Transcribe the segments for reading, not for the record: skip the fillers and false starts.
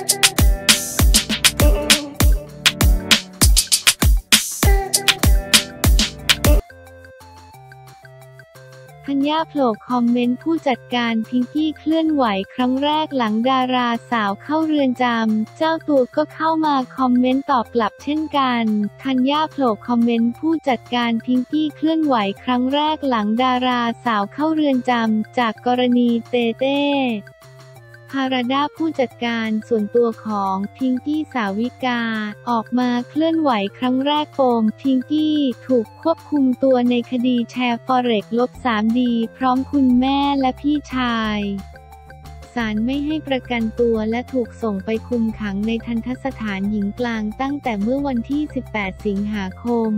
ธัญญาโผล่คอมเมนต์ผู้จัดการพิงกี้เคลื่อนไหวครั้งแรกหลังดาราสาวเข้าเรือนจำเจ้าตัวก็เข้ามาคอมเมนต์ตอบกลับเช่นกันธัญญาโผล่คอมเมนต์ผู้จัดการพิงกี้เคลื่อนไหวครั้งแรกหลังดาราสาวเข้าเรือนจำจากกรณีเต้เต้ภารดาผู้จัดการส่วนตัวของพิงกี้สาวิกาออกมาเคลื่อนไหวครั้งแรกปมพิงกี้ถูกควบคุมตัวในคดีแชร์ฟอเร็กซ์-3D พร้อมคุณแม่และพี่ชายศาลไม่ให้ประกันตัวและถูกส่งไปคุมขังในทัณฑสถานหญิงกลางตั้งแต่เมื่อวันที่ 18 สิงหาคม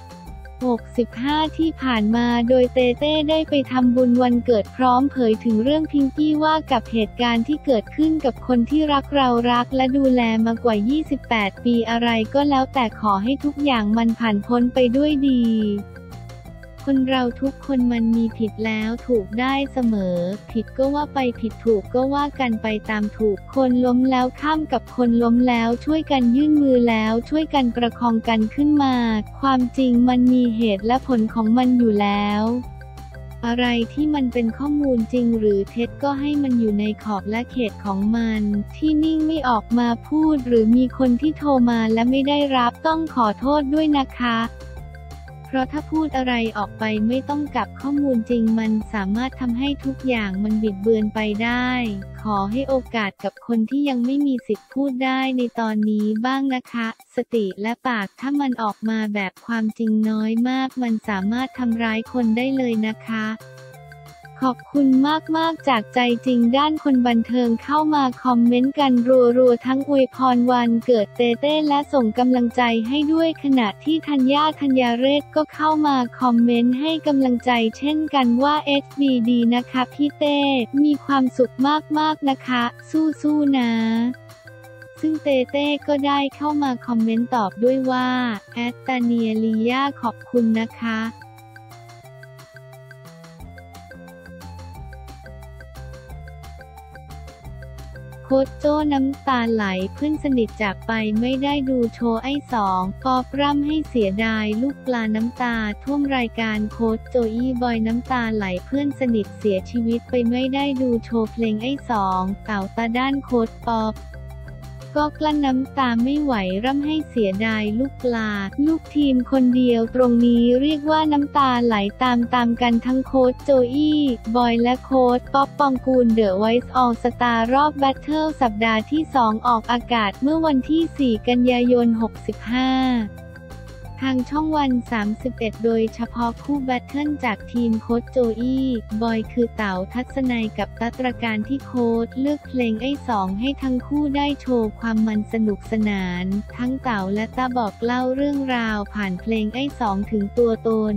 65 ที่ผ่านมาโดยเต้เต้ได้ไปทำบุญวันเกิดพร้อมเผยถึงเรื่องพิงกี้ว่ากับเหตุการณ์ที่เกิดขึ้นกับคนที่รักและดูแลมากว่า 28 ปีอะไรก็แล้วแต่ขอให้ทุกอย่างมันผ่านพ้นไปด้วยดีคนเราทุกคนมันมีผิดแล้วถูกได้เสมอผิดก็ว่าไปผิดถูกก็ว่ากันไปตามถูกคนล้มแล้วข้ามกับคนล้มแล้วช่วยกันยื่นมือแล้วช่วยกันประคองกันขึ้นมาความจริงมันมีเหตุและผลของมันอยู่แล้วอะไรที่มันเป็นข้อมูลจริงหรือเท็จก็ให้มันอยู่ในขอบและเขตของมันที่นิ่งไม่ออกมาพูดหรือมีคนที่โทรมาและไม่ได้รับต้องขอโทษด้วยนะคะเพราะถ้าพูดอะไรออกไปไม่ต้องกับข้อมูลจริงมันสามารถทำให้ทุกอย่างมันบิดเบือนไปได้ขอให้โอกาสกับคนที่ยังไม่มีสิทธิ์พูดได้ในตอนนี้บ้างนะคะสติและปากถ้ามันออกมาแบบความจริงน้อยมากมันสามารถทำร้ายคนได้เลยนะคะขอบคุณมากๆจากใจจริงด้านคนบันเทิงเข้ามาคอมเมนต์กันรัวๆทั้งอวยพรวันเกิดเต้เต้และส่งกำลังใจให้ด้วยขณะที่ธัญญาเรศก็เข้ามาคอมเมนต์ให้กำลังใจเช่นกันว่า HBD นะคะพี่เต้มีความสุขมากๆนะคะสู้ๆนะซึ่งเต้เต้ก็ได้เข้ามาคอมเมนต์ตอบด้วยว่าตาเนียลียาขอบคุณนะคะโค้ชโจ้น้ำตาไหลเพื่อนสนิทจากไปไม่ได้ดูโชว์ไอ้สองปอบร่ำให้เสียดายลูกปลาน้ำตาท่วมรายการโค้ชโจอี้บอยน้ำตาไหลเพื่อนสนิทเสียชีวิตไปไม่ได้ดูโชว์เพลงไอ้สองเต่าตาด้านโค้ชป๊อบก็กลั้นน้ำตาไม่ไหวร่ำให้เสียดายลูกปลาลูกทีมคนเดียวตรงนี้เรียกว่าน้ำตาไหลตามกันทั้งโค้ชโจอี้บอยและโค้ชป๊อปปองกูลเดอะไวซ์ออลสตาร์รอบแบทเทิลสัปดาห์ที่ 2ออกอากาศเมื่อวันที่ 4 กันยายน 65ทางช่องวัน 31 โดยเฉพาะคู่แบทเทิลจากทีมโค้ชโจอี้บอยคือเต๋าทัศนัยกับตั๊กตรการที่โค้ชเลือกเพลงไอ้สองให้ทั้งคู่ได้โชว์ความมันสนุกสนานทั้งเต๋าและต้าบอกเล่าเรื่องราวผ่านเพลงไอ้สองถึงตัวตน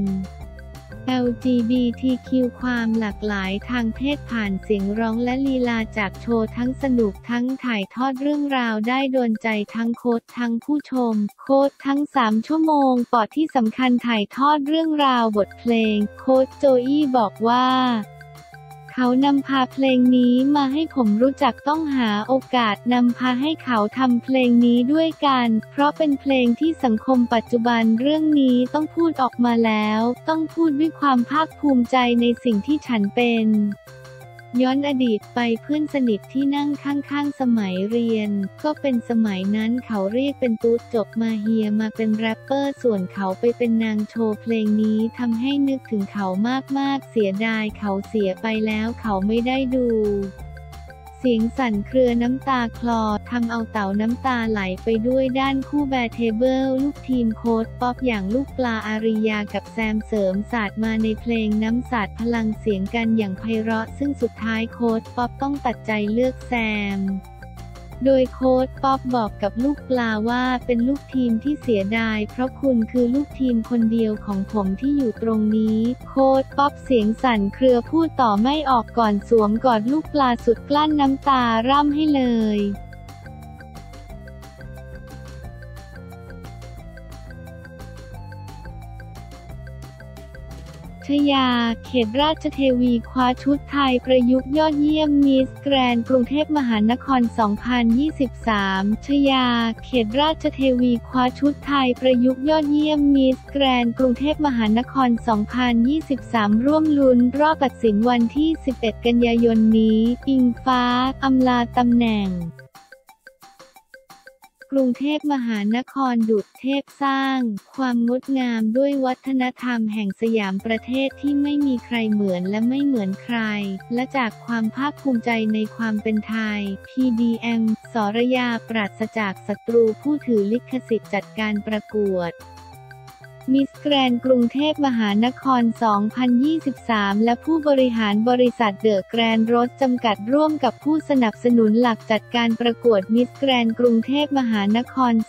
LGBTQ ความหลากหลายทางเพศผ่านเสียงร้องและลีลาจากโชว์ทั้งสนุกทั้งถ่ายทอดเรื่องราวได้โดนใจทั้งโค้ชทั้งผู้ชมโค้ชทั้ง3ชั่วโมงปอดที่สำคัญถ่ายทอดเรื่องราวบทเพลงโค้ชโจอี้บอกว่าเขานำพาเพลงนี้มาให้ผมรู้จักต้องหาโอกาสนำพาให้เขาทำเพลงนี้ด้วยกันเพราะเป็นเพลงที่สังคมปัจจุบันเรื่องนี้ต้องพูดออกมาแล้วต้องพูดด้วยความภาคภูมิใจในสิ่งที่ฉันเป็นย้อนอดีตไปเพื่อนสนิทที่นั่งข้างๆสมัยเรียนก็เป็นสมัยนั้นเขาเรียกเป็นตุ๊ดจบมาเฮียมาเป็นแรปเปอร์ส่วนเขาไปเป็นนางโชว์เพลงนี้ทำให้นึกถึงเขามากๆเสียดายเขาเสียไปแล้วเขาไม่ได้ดูเสียงสั่นเครือน้ำตาคลอทำเอาเต่าน้ำตาไหลไปด้วยด้านคู่แบร์เทเบิลลูกทีมโค้ชป๊อปอย่างลูกปลาอาริยากับแซมเสริมศาสตร์มาในเพลงน้ำสาดพลังเสียงกันอย่างไพเราะซึ่งสุดท้ายโค้ชป๊อปต้องตัดใจเลือกแซมโดยโค้ชป๊อปบอกกับลูกปลาว่าเป็นลูกทีมที่เสียดายเพราะคุณคือลูกทีมคนเดียวของผมที่อยู่ตรงนี้โค้ชป๊อปเสียงสั่นเครือพูดต่อไม่ออกก่อนสวมกอดลูกปลาสุดกลั้นน้ำตาร่ำให้เลยชยา เขตราชเทวีคว้าชุดไทยประยุกต์ยอดเยี่ยมมิสแกรนด์กรุงเทพมหานคร 2023 ชยา เขตราชเทวีคว้าชุดไทยประยุกต์ยอดเยี่ยมมิสแกรนด์กรุงเทพมหานคร 2023 ร่วมลุ้นรอบตัดสินวันที่ 11 กันยายนนี้ อิงฟ้า อำลาตำแหน่งกรุงเทพมหานครดุจเทพสร้างความงดงามด้วยวัฒนธรรมแห่งสยามประเทศที่ไม่มีใครเหมือนและไม่เหมือนใครและจากความภาคภูมิใจในความเป็นไทย PDM สรยาปราศจากศัตรูผู้ถือลิขสิทธิ์จัดการประกวดมิสแกรนด์กรุงเทพมหานคร 2023 และผู้บริหารบริษัทเดอะแกรนด์โรสจำกัดร่วมกับผู้สนับสนุนหลักจัดการประกวดมิสแกรนด์กรุงเทพมหานคร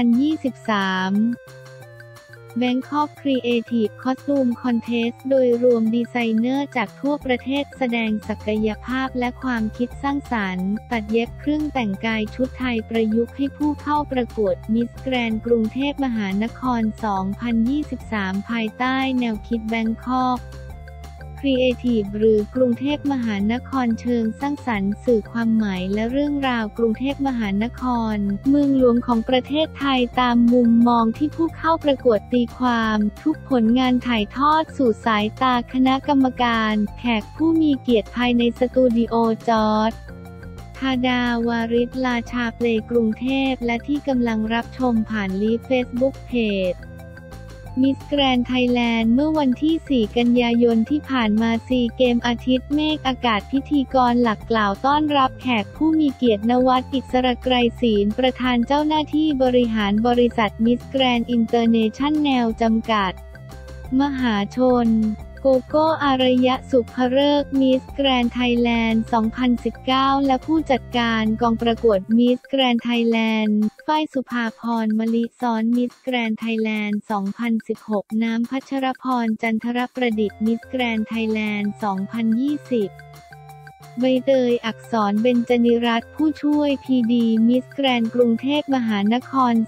2023Bangkok Creative Costume Contest โดยรวมดีไซเนอร์จากทั่วประเทศแสดงศักยภาพและความคิดสร้างสรรค์ตัดเย็บเครื่องแต่งกายชุดไทยประยุกต์ให้ผู้เข้าประกวดมิสแกรนด์กรุงเทพมหานคร 2023 ภายใต้แนวคิด Bangkok Creative หรือกรุงเทพมหานครเชิงสร้างสรรค์สื่อความหมายและเรื่องราวกรุงเทพมหานครเมืองหลวงของประเทศไทยตามมุมมองที่ผู้เข้าประกวดตีความทุกผลงานถ่ายทอดสู่สายตาคณะกรรมการแขกผู้มีเกียรติภายในสตูดิโอจอร์จธาดาวาริศราชาเพลย์กรุงเทพและที่กำลังรับชมผ่านลีฟเฟซบุ๊กเพจมิสแกรนด์ไทยแลนด์เมื่อวันที่ 4 กันยายนที่ผ่านมาซีเกมอาทิตย์เมฆอากาศพิธีกรหลักกล่าวต้อนรับแขกผู้มีเกียรตินวัดอิสระไกรศีลประธานเจ้าหน้าที่บริหารบริษัทมิสแกรนด์อินเตอร์เนชั่นแนลจำกัดมหาชนโกโก้อารยสุภฤกษ์มิสแกรนด์ไทยแลนด์ 2019 และผู้จัดการกองประกวดมิสแกรนด์ไทยแลนด์ฝ้ายสุภาพรมลิซ้อนมิสแกรนด์ไทยแลนด์ 2016 น้ำพัชรพรจันทรประดิษฐ์มิสแกรนด์ไทยแลนด์ 2020ใบเตยอักษรเบญจนิรัตน์ผู้ช่วยพีดีมิสแกรนด์กรุงเทพมหานคร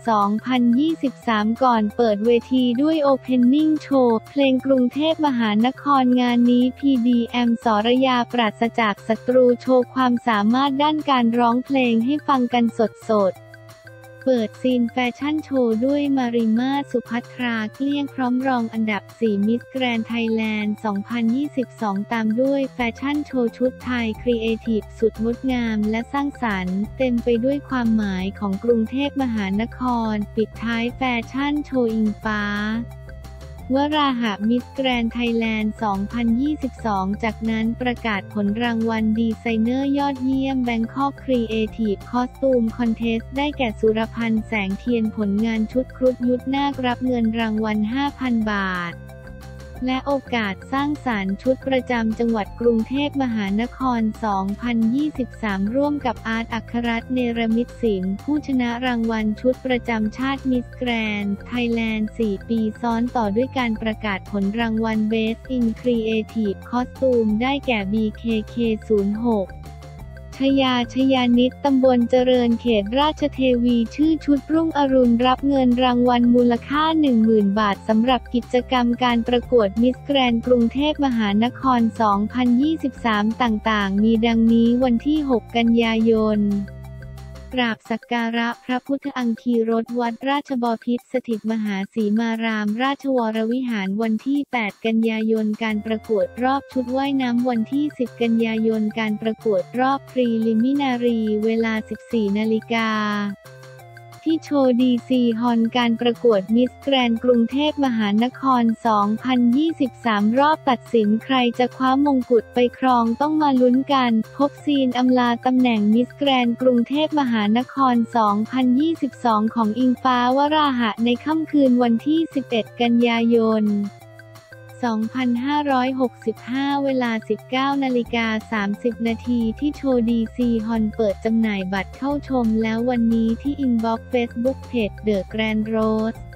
2023 ก่อนเปิดเวทีด้วยโอเพนนิ่งโชว์เพลงกรุงเทพมหานครงานนี้ PDM สรยาปราศจากศัตรูโชว์ความสามารถด้านการร้องเพลงให้ฟังกันสดๆเปิดซีนแฟชั่นโชว์ด้วยมาริมาสุภัทราเกลี้ยงพร้อมรองอันดับ 4 มิสแกรนด์ไทยแลนด์ 2022 ตามด้วยแฟชั่นโชว์ชุดไทยครีเอทีฟสุดงดงามและสร้างสรรค์เต็มไปด้วยความหมายของกรุงเทพมหานครปิดท้ายแฟชั่นโชว์อิงฟ้าวราหะมิสแกรนด์ไทยแลนด์ 2022 จากนั้นประกาศผลรางวัลดีไซเนอร์ยอดเยี่ยม Bangkok Creative Costume Contest ได้แก่สุรพันธ์แสงเทียนผลงานชุดครุฑยุทธนาครับเงินรางวัล 5,000 บาทและโอกาสสร้างสรรค์ชุดประจำจังหวัดกรุงเทพมหานคร 2023 ร่วมกับอาร์ตอัครรัตน์เนรมิตสิงห์ผู้ชนะรางวัลชุดประจำชาติมิสแกรนด์ไทยแลนด์ 4 ปีซ้อนต่อด้วยการประกาศผลรางวัล Best in Creative Costume ได้แก่ BKK06 ชยานิตตำบลเจริญเขตราชเทวีชื่อชุดรุ่งอรุณรับเงินรางวัลมูลค่า 10,000 บาทสำหรับกิจกรรมการประกวดมิสแกรนด์กรุงเทพมหานคร 2023 ต่างๆมีดังนี้วันที่ 6 กันยายนกราบสักการะพระพุทธอังคีรสวัดราชบพิตรสถิตมหาสีมารามราชวรวิหารวันที่ 8 กันยายนการประกวดรอบชุดว่ายน้ำวันที่ 10 กันยายนการประกวดรอบพรีลิมินารีเวลา 14 นาฬิกาที่โชว์ดีซีฮอลการประกวดมิสแกรนด์กรุงเทพมหานคร 2023 รอบตัดสินใครจะคว้ามงกุฎไปครองต้องมาลุ้นกันพบซีนอำลาตำแหน่งมิสแกรนด์กรุงเทพมหานคร 2022 ของอิงฟ้าวราหะในค่ำคืนวันที่ 11 กันยายน 2565 เวลา 19:30 นาทีที่โชว์ดีซีฮอลเปิดจำหน่ายบัตรเข้าชมแล้ววันนี้ที่อินบ็อกซ์เฟซบุ๊กเพจเดอะแกรนด์โรส